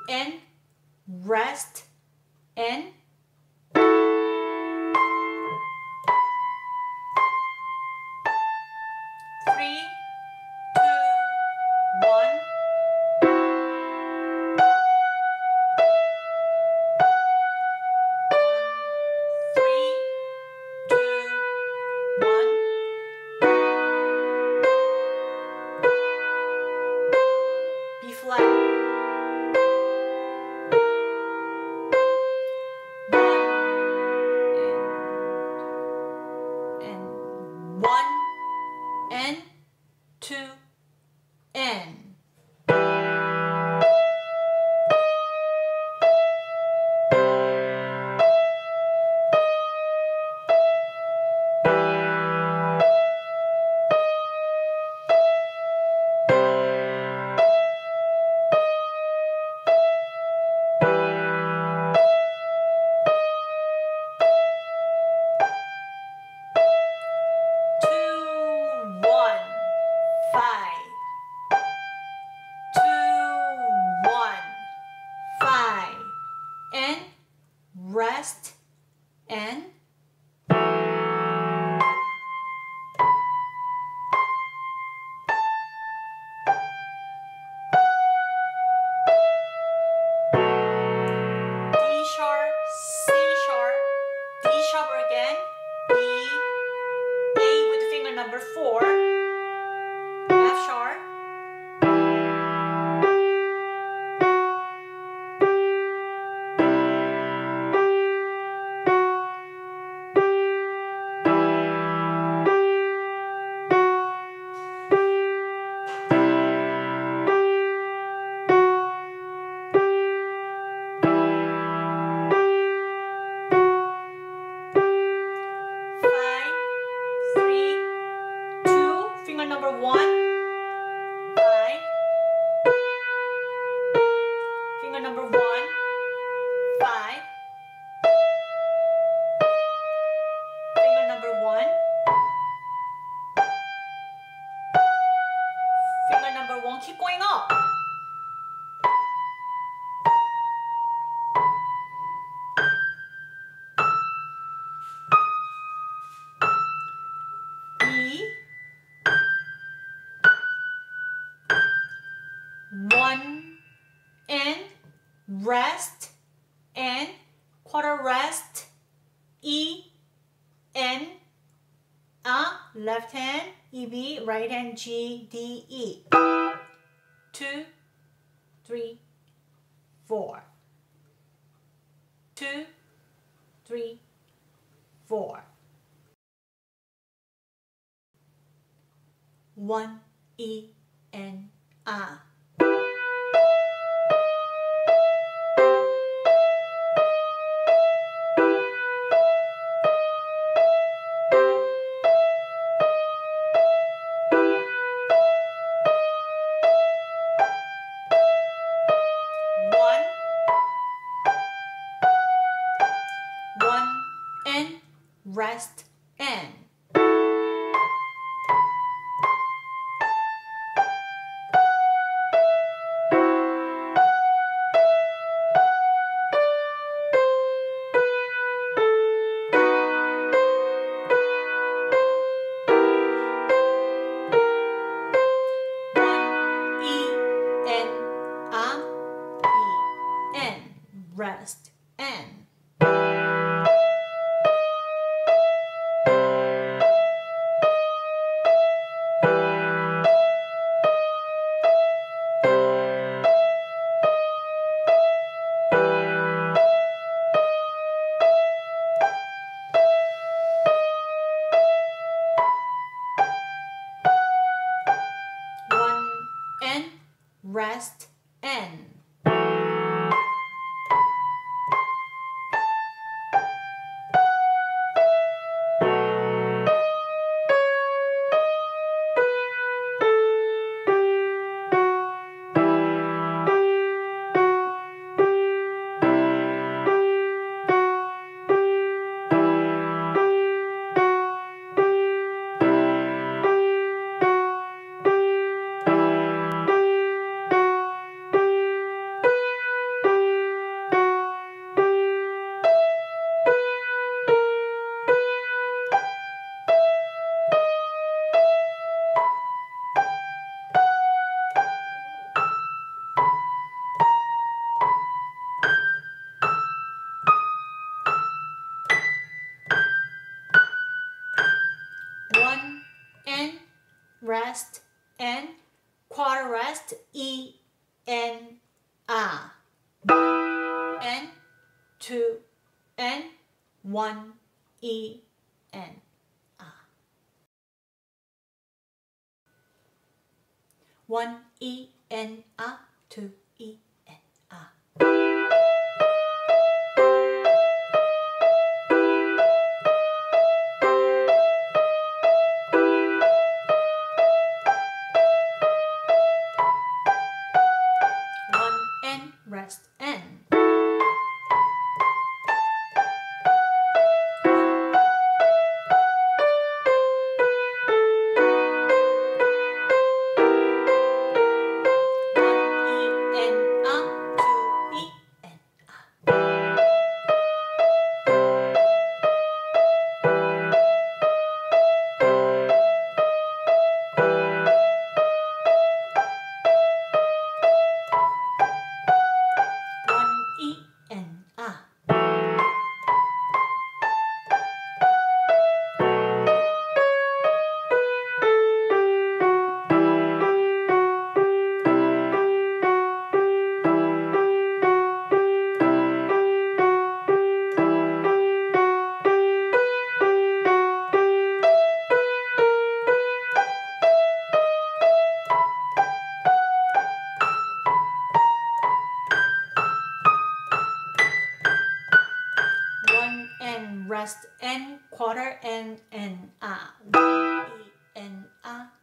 and rest and 3, 2, 1. 3, 2, 1. B flat. 1 and 2 and 5 and rest and D sharp, C sharp, D sharp again, D, A with finger number 4, F sharp, finger number 1, 5, finger number 1, 5, finger number 1, finger number 1, keep going up. E, 1 and rest and quarter rest, E and left hand, EB, right hand, G, D, E. 2, 3, 4. 2, 3, 4. 1, E and A. Rest and rest and rest and N, A. 1 N, 2 N, 1 E N, A. 1 E N A, 2 E N A. Rest N. 1 N, rest N, quarter N, N, A. 1 E N A.